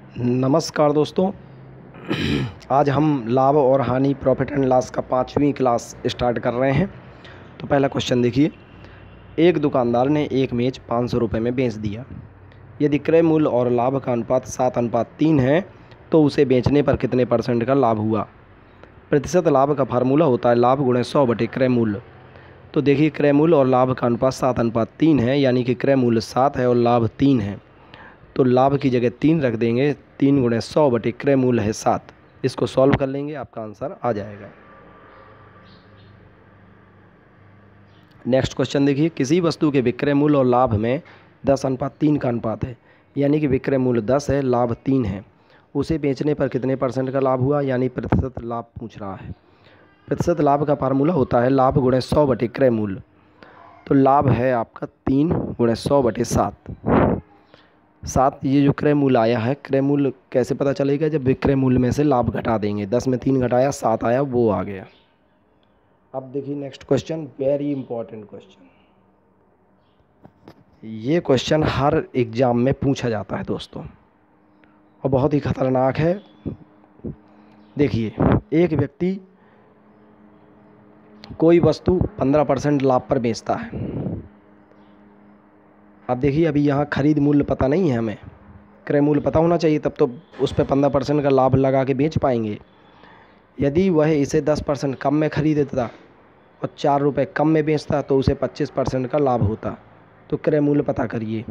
नमस्कार दोस्तों। आज हम लाभ और हानि प्रॉफिट एंड लॉस का 5वीं क्लास स्टार्ट कर रहे हैं। तो पहला क्वेश्चन देखिए, एक दुकानदार ने एक मेज 500 रुपये में बेच दिया। यदि क्रय मूल्य और लाभ का अनुपात 7:3 है तो उसे बेचने पर कितने % का लाभ हुआ। प्रतिशत लाभ का फार्मूला होता है लाभ गुणे 100 बटे क्रय मूल्य। तो देखिए, क्रय मूल्य और लाभ का अनुपात 7:3 है, यानी कि क्रय मूल्य 7 है और लाभ 3 है। तो लाभ की जगह 3 रख देंगे। 3 गुणे 100 बटे क्रय मूल्य है 7। इसको सॉल्व कर लेंगे, आपका आंसर आ जाएगा। नेक्स्ट क्वेश्चन देखिए, किसी वस्तु के विक्रय मूल्य और लाभ में 10:3 का अनुपात है, यानी कि विक्रय मूल्य 10 है, लाभ 3 है। उसे बेचने पर कितने % का लाभ हुआ, यानी प्रतिशत लाभ पूछ रहा है। प्रतिशत लाभ का फार्मूला होता है लाभ गुणे 100 बटे क्रय मूल्य। तो लाभ है आपका 3 गुणे 100 बटे 7। ये जो क्रय मूल्य आया है, क्रय मूल्य कैसे पता चलेगा, जब विक्रय मूल्य में से लाभ घटा देंगे। 10 में 3 घटाया 7 आया, वो आ गया। अब देखिए next question, very important question. ये क्वेश्चन हर एग्जाम में पूछा जाता है दोस्तों, और बहुत ही खतरनाक है। देखिए, एक व्यक्ति कोई वस्तु 15% लाभ पर बेचता है। अब देखिए, अभी यहाँ खरीद मूल्य पता नहीं है हमें, क्रय मूल्य पता होना चाहिए, तब तो उस पर 15% का लाभ लगा के बेच पाएंगे। यदि वह इसे 10% कम में खरीदता और 4 रुपये कम में बेचता तो उसे 25% का लाभ होता। तो क्रय मूल्य पता करिए।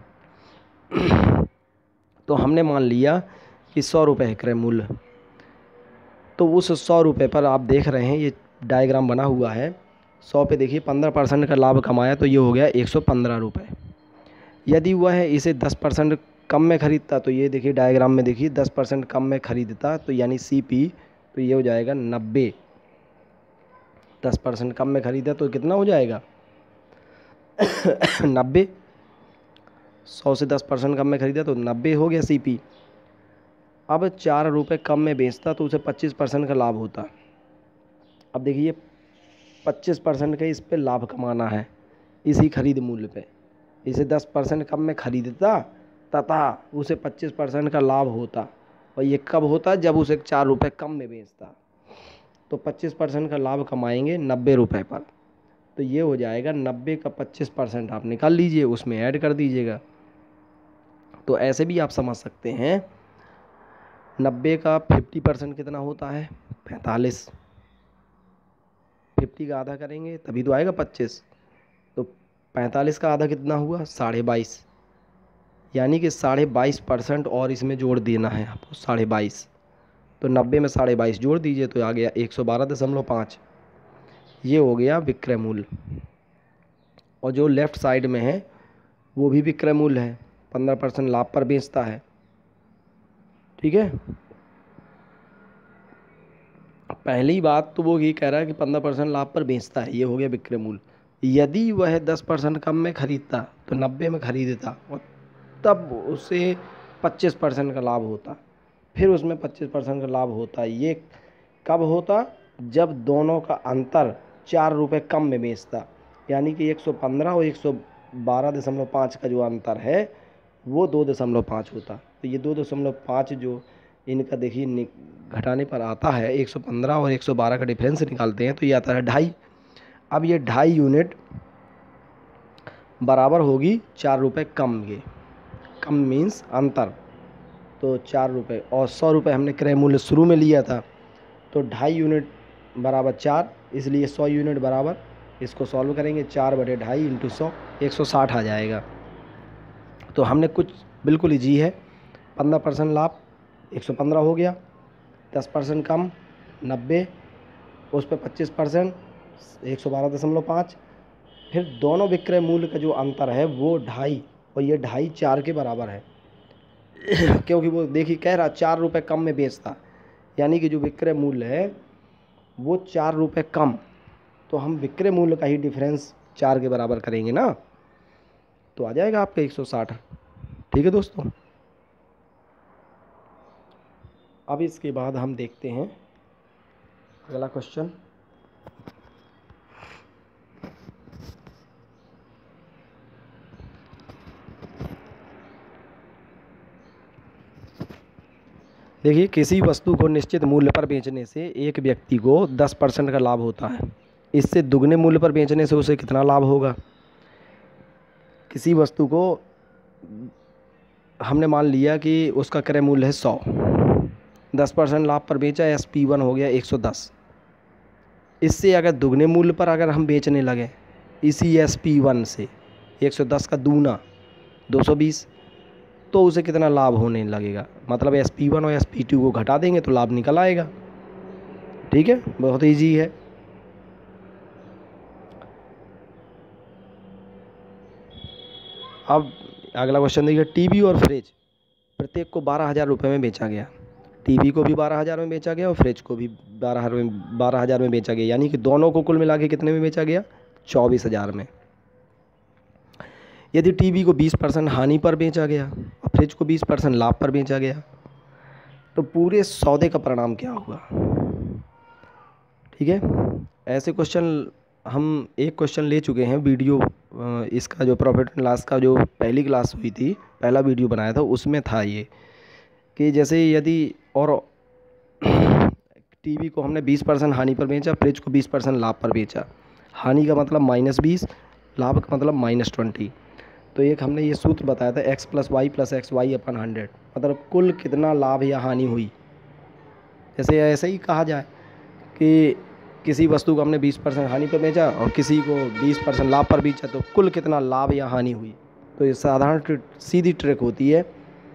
तो हमने मान लिया कि 100 रुपये है क्रय मूल्य। तो उस 100 रुपये पर आप देख रहे हैं, ये डायग्राम बना हुआ है। 100 पे देखिए 15% का लाभ कमाया, तो ये हो गया 115 रुपये। यदि वह इसे 10% कम में खरीदता, तो ये देखिए डायग्राम में देखिए 10% कम में खरीदता, तो यानी CP, तो ये हो जाएगा 90। 10% कम में खरीदा तो कितना हो जाएगा 90। 100 से 10% कम में खरीदा तो 90 हो गया CP। अब 4 रुपये कम में बेचता तो उसे 25% का लाभ होता। अब देखिए 25% का इस पे लाभ कमाना है, इसी खरीद मूल्य पे। इसे 10% कम में खरीदता तथा उसे 25% का लाभ होता। और ये कब होता, जब उसे 4 रुपये कम में बेचता। तो 25% का लाभ कमाएंगे 90 रुपये पर। तो ये हो जाएगा 90 का 25% आप निकाल लीजिए, उसमें ऐड कर दीजिएगा। तो ऐसे भी आप समझ सकते हैं, 90 का 50% कितना होता है 45। 50 का आधा करेंगे तभी तो आएगा 25। तो 45 का आधा कितना हुआ 22.5, यानी कि 22.5% और इसमें जोड़ देना है आपको 22.5। तो 90 में 22.5 जोड़ दीजिए तो आ गया 112.5। ये हो गया विक्रय मूल्य। और जो लेफ्ट साइड में है वो भी विक्रय मूल्य है, 15% लाभ पर बेचता है। ठीक है, पहली बात तो वो ये कह रहा है कि 15% लाभ पर बेचता है, ये हो गया विक्रय मूल्य। यदि वह 10% कम में खरीदता तो 90 में खरीदता और तब उसे 25% का लाभ होता। फिर उसमें 25% का लाभ होता। ये कब होता, जब दोनों का अंतर 4 रुपये कम में बेचता, यानी कि 115 और 112.5 का जो अंतर है वो 2.5 होता। तो ये 2.5 जो इनका देखिए घटाने पर आता है, 115 और 112 का डिफरेंस निकालते हैं तो ये आता है 2.5। अब ये 2.5 यूनिट बराबर होगी 4 रुपये कम के। कम मीन्स अंतर। तो 4 रुपये और 100 रुपये हमने क्रय मूल्य शुरू में लिया था, तो 2.5 यूनिट बराबर 4, इसलिए 100 यूनिट बराबर, इसको सॉल्व करेंगे 4 बटे 2.5 इंटू 100, 160 आ जाएगा। तो हमने कुछ बिल्कुल ईजी है, 15% लाभ 115 हो गया, 10% कम 90, उस पर 25% 112.5। फिर दोनों विक्रय मूल्य का जो अंतर है वो 2.5, और ये 2.5 4 के बराबर है क्योंकि वो देखिए कह रहा 4 रुपये कम में बेचता, यानी कि जो विक्रय मूल्य है वो 4 रुपये कम। तो हम विक्रय मूल्य का ही डिफरेंस 4 के बराबर करेंगे ना, तो आ जाएगा आपका 160। ठीक है दोस्तों, अब इसके बाद हम देखते हैं अगला क्वेश्चन। देखिए, किसी वस्तु को निश्चित मूल्य पर बेचने से एक व्यक्ति को 10% का लाभ होता है। इससे दुगने मूल्य पर बेचने से उसे कितना लाभ होगा? किसी वस्तु को हमने मान लिया कि उसका क्रय मूल्य है 100, 10% लाभ पर बेचा, SP1 हो गया 110। इससे अगर दुगने मूल्य पर अगर हम बेचने लगे इसी SP1 से 110 का दूना 220, तो उसे कितना लाभ होने लगेगा? मतलब SP1 और SP2 को घटा देंगे तो लाभ निकल आएगा। ठीक है, बहुत ईजी है। अब अगला क्वेश्चन देखिए, टीवी और फ्रिज प्रत्येक को 12,000 रुपये में बेचा गया। टीवी को भी 12,000 में बेचा गया और फ्रिज को भी 12,000 में बेचा गया, यानी कि दोनों को कुल मिला के कितने में बेचा गया? 24,000 में। यदि टीवी को 20% हानि पर बेचा गया और फ्रिज को 20% लाभ पर बेचा गया, तो पूरे सौदे का परिणाम क्या होगा? ठीक है, ऐसे क्वेश्चन हम एक क्वेश्चन ले चुके हैं वीडियो, इसका जो प्रॉफिट एंड लॉस का जो पहली क्लास हुई थी, पहला वीडियो बनाया था, उसमें था ये कि जैसे यदि और टीवी को हमने 20% हानि पर बेचा, फ्रिज को 20% लाभ पर बेचा। हानि का मतलब -20, लाभ का मतलब -20। तो एक हमने ये सूत्र बताया था x + y + xy/100, मतलब कुल कितना लाभ या हानि हुई। जैसे ऐसे ही कहा जाए कि किसी वस्तु को हमने 20% हानि पर बेचा और किसी को 20% लाभ पर बेचा, तो कुल कितना लाभ या हानि हुई। तो ये साधारण सीधी ट्रिक होती है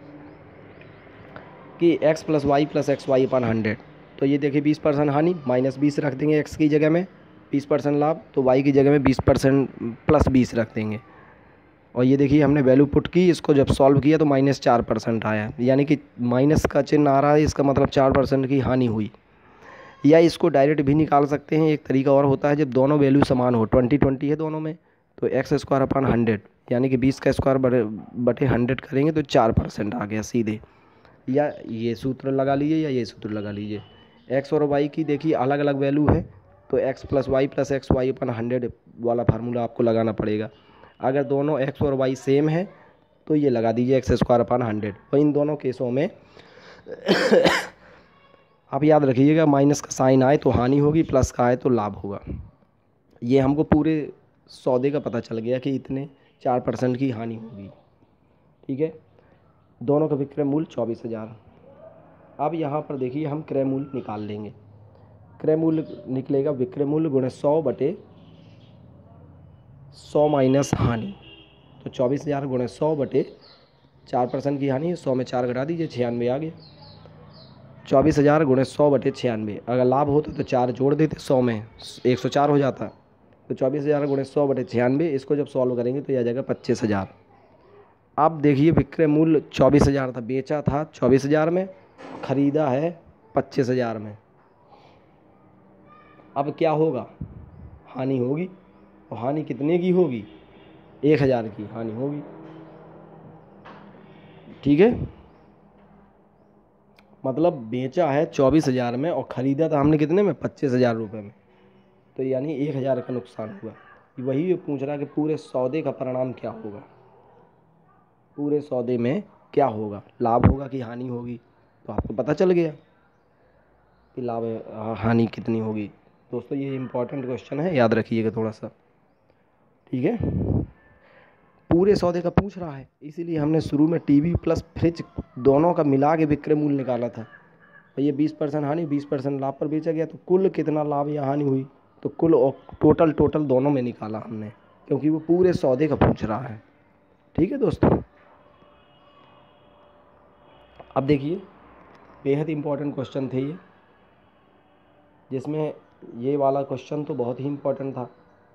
कि x + y + xy/100। तो ये देखिए 20% हानि, -20 रख देंगे x की जगह में, 20% लाभ, तो y की जगह में 20% + 20 रख देंगे। और ये देखिए हमने वैल्यू पुट की, इसको जब सॉल्व किया तो -4% आया, यानी कि माइनस का चिन्ह आ रहा है, इसका मतलब 4% की हानि हुई। या इसको डायरेक्ट भी निकाल सकते हैं। एक तरीका और होता है, जब दोनों वैल्यू समान हो, 20-20 है दोनों में, तो x²/100 यानी कि 20 का स्क्वायर बटे 100 करेंगे तो 4% आ गया सीधे। या ये सूत्र लगा लीजिए या ये सूत्र लगा लीजिए। x और y की देखिए अलग अलग वैल्यू है, तो x + y + xy/100 वाला फार्मूला आपको लगाना पड़ेगा। अगर दोनों x और y सेम है तो ये लगा दीजिए x²/100। और इन दोनों केसों में आप याद रखिएगा, माइनस का साइन आए तो हानि होगी, प्लस का आए तो लाभ होगा। ये हमको पूरे सौदे का पता चल गया कि इतने 4% की हानि होगी। ठीक है, दोनों का विक्रय मूल्य 24,000। अब यहाँ पर देखिए हम क्रय मूल्य निकाल लेंगे। क्रय मूल्य निकलेगा विक्रय मूल्य × 100/100 माइनस हानि। तो 24,000 × 100/4% की हानि, 100 में 4 घटा दीजिए, 96 आ गया। 24,000 × 100/96। अगर लाभ होता तो 4 जोड़ देते, 100 में 104 हो जाता। तो 24,000 × 100/96, इसको जब सॉल्व करेंगे तो यह आ जाएगा 25,000। अब देखिए विक्रय मूल्य 24,000 था, बेचा था 24,000 में, खरीदा है 25,000 में। अब क्या होगा? हानि होगी। और हानि कितने की होगी? 1,000 की हानि होगी। ठीक है, मतलब बेचा है 24,000 में और ख़रीदा था हमने कितने में? 25,000 रुपये में। तो यानी 1,000 का नुकसान हुआ। वही ये पूछ रहा है कि पूरे सौदे का परिणाम क्या होगा, पूरे सौदे में क्या होगा, लाभ होगा कि हानि होगी। तो आपको पता चल गया कि लाभ हानि कितनी होगी। दोस्तों ये इम्पॉर्टेंट क्वेश्चन है, याद रखिएगा थोड़ा सा। ठीक है, पूरे सौदे का पूछ रहा है, इसीलिए हमने शुरू में टीवी प्लस फ्रिज दोनों का मिला के विक्रय मूल्य निकाला था। और ये 20% हानि 20% लाभ पर बेचा गया, तो कुल कितना लाभ या हानि हुई। तो कुल और टोटल दोनों में निकाला हमने, क्योंकि वो पूरे सौदे का पूछ रहा है। ठीक है दोस्तों, अब देखिए बेहद इम्पोर्टेंट क्वेश्चन थे ये, जिसमें ये वाला क्वेश्चन तो बहुत ही इम्पोर्टेंट था।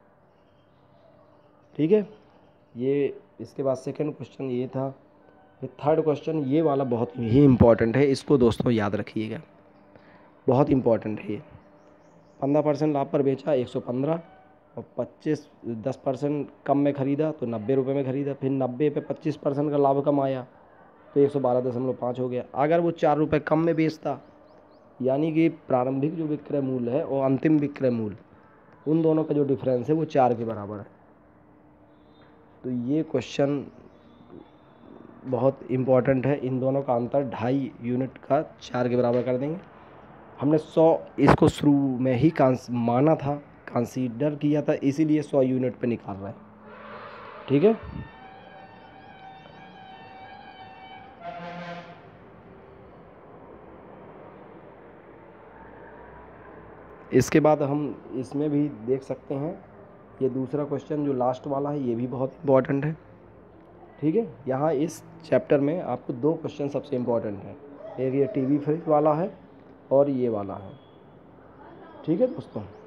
ठीक है, ये इसके बाद सेकंड क्वेश्चन ये था, ये थर्ड क्वेश्चन ये वाला बहुत ही इम्पोर्टेंट है, इसको दोस्तों याद रखिएगा, बहुत इम्पोर्टेंट है ये। 15% लाभ पर बेचा 115, और 10% कम में ख़रीदा तो 90 रुपये में ख़रीदा, फिर 90 पे 25% का लाभ कम आया तो 112.5 हो गया। अगर वो 4 रुपये कम में बेचता, यानी कि प्रारंभिक जो विक्रय मूल्य है और अंतिम विक्रय मूल्य, उन दोनों का जो डिफरेंस है वो 4 के बराबर है। तो ये क्वेश्चन बहुत इम्पोर्टेंट है, इन दोनों का अंतर 2.5 यूनिट का 4 के बराबर कर देंगे। हमने 100 इसको शुरू में ही माना था, कंसीडर किया था, इसीलिए 100 यूनिट पे निकाल रहे हैं। ठीक है, इसके बाद हम इसमें भी देख सकते हैं, ये दूसरा क्वेश्चन जो लास्ट वाला है ये भी बहुत इम्पोर्टेंट है। ठीक है, यहाँ इस चैप्टर में आपको 2 क्वेश्चन सबसे इम्पोर्टेंट हैं, एक ये टीवी फ्रिज वाला है और ये वाला है। ठीक है दोस्तों।